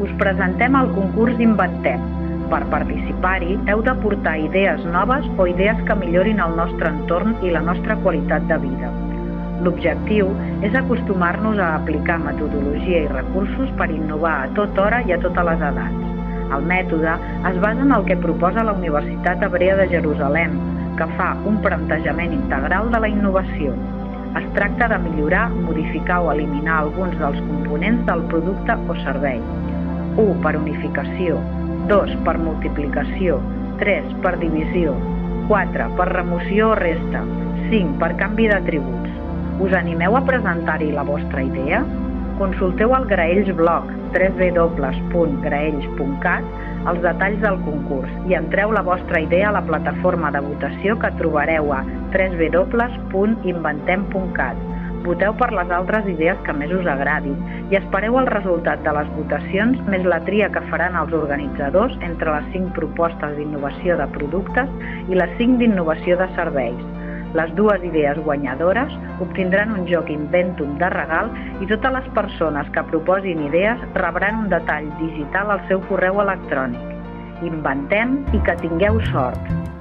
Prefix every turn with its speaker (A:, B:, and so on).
A: Us presentem al concurs Inventem. Per participar-hi, heu d'aportar idees noves o idees que millorin el nostre entorn i la nostra qualitat de vida. L'objectiu és acostumar-nos a aplicar metodologia i recursos per innovar a tota hora i a totes les edats. El mètode es basa en el que proposa la Universitat Hebrea de Jerusalem, que fa un plantejament integral de la innovació. Es tracta de millorar, modificar o eliminar alguns dels components del producte o servei. 1 per unificació, 2 per multiplicació, 3 per divisió, 4 per remoció o resta, 5 per canvi d'atributs. Us animeu a presentar-hi la vostra idea? Consulteu al Graells blog www.graells.cat els detalls del concurs i entreu la vostra idea a la plataforma de votació que trobareu a www.inventem.cat. Voteu per les altres idees que més us agradin i espereu el resultat de les votacions més la tria que faran els organitzadors entre les 5 propostes d'innovació de productes i les 5 d'innovació de serveis. Les 2 idees guanyadores obtindran un joc Inventum de regal i totes les persones que proposin idees rebran un detall digital al seu correu electrònic. Inventem i que tingueu sort!